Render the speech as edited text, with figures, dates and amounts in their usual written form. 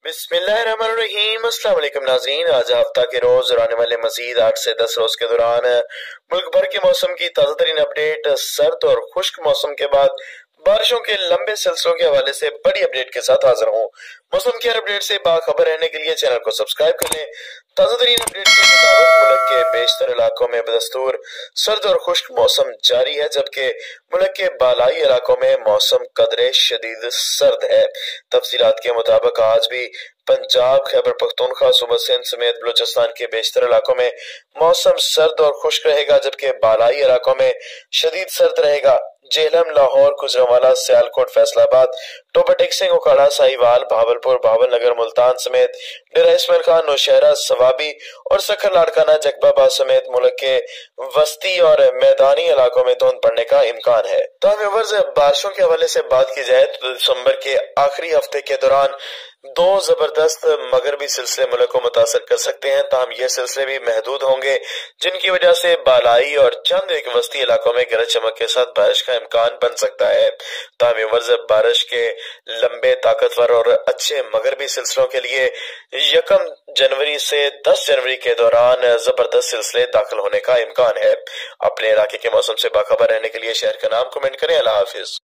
बिस्मिल्लाहिर्रहमानिर्रहीम। अस्सलाम वालेकुम नाज़रीन, आज हफ्ता के रोज और आने वाले मजीद 8 से 10 रोज के दौरान मुल्क भर के मौसम की ताज़ा तरीन अपडेट, सर्द और खुश्क मौसम के बाद बारिशों के लंबे सिलसिलों के हवाले से बड़ी अपडेट के साथ हाजिर हूँ। मौसम की हर अपडेट से बाखबर रहने के लिए चैनल को सब्सक्राइब कर लें। ताज़ा तरीन अपडेट के मुताबिक मुल्क के बेशतर इलाकों में बदस्तूर सर्द और खुश्क मौसम जारी है, जबकि मुल्क के बालाई इलाकों में मौसम कदरे शदीद सर्द है। तफसीलात के मुताबिक आज भी पंजाब, खैबर पख्तूनख्वा, सूबा सिंध समेत बलूचिस्तान के बेशतर इलाकों में मौसम सर्द और खुश्क रहेगा, जबकि बालाई इलाकों में शदीद सर्द रहेगा। जेहलम, लाहौर, गुजरांवाला, सियालकोट, फैसलाबाद, टोपा टेक्सिंग, उकाड़ा, साहिवाल, भावलपुर, भावलनगर, मुल्तान समेत डेरा इस्माइल खान, नौशहरा, सवाबी और सखर, लाड़काना, जकबाबाद समेत मुल्क के वस्ती और मैदानी इलाकों में धुंध पड़ने का इम्कान है। बारिशों के हवाले से बात की जाए तो दिसंबर के आखिरी हफ्ते के दौरान दो जबरदस्त मगरबी सिलसिले मुल्क को मुतासर कर सकते हैं, ताहम ये सिलसिले भी महदूद होंगे, जिनकी वजह से बालाई और चंद एक वस्ती इलाकों में गरज चमक के साथ बारिश का इम्कान बन सकता है। ताहम बारिश के लंबे, ताकतवर और अच्छे मगरबी सिलसिलों के लिए 1 जनवरी से 10 जनवरी के दौरान जबरदस्त सिलसिले दाखिल होने का इम्कान है। अपने इलाके के मौसम से बाखबर रहने के लिए शहर का नाम कमेंट करें। अल्लाह हाफिज।